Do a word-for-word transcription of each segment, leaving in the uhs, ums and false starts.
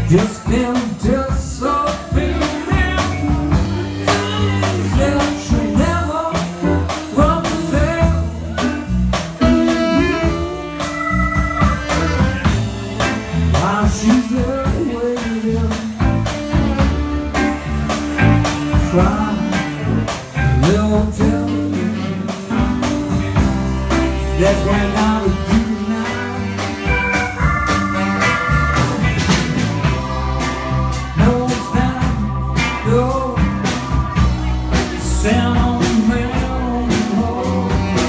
Just been just so feeling that she never run the fail. While she's there waiting, try a little telling. That's when I would do now. Sound on the man on the road.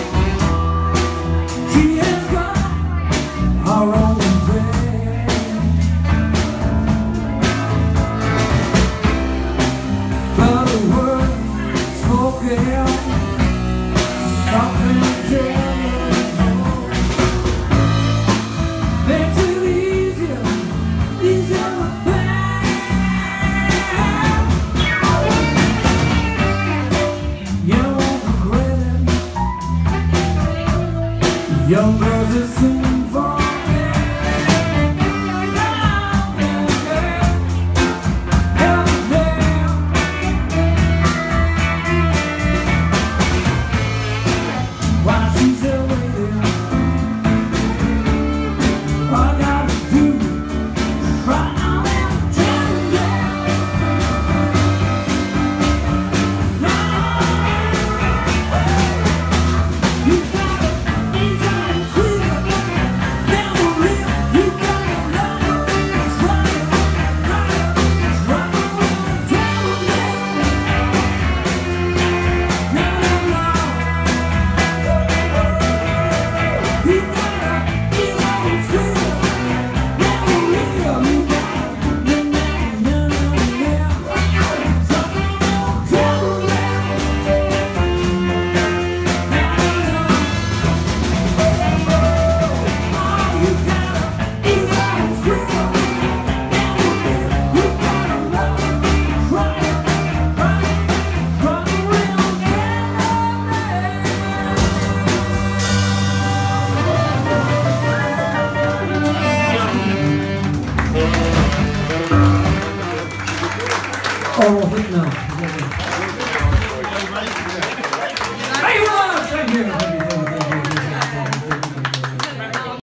She has got her own way. But the word spoken, something terrible, makes it easier, easier to bear. Young girls are soon falling. While she's there waiting, all I gotta do is cry out and tell them. You gotta ease up. Oh, hit no.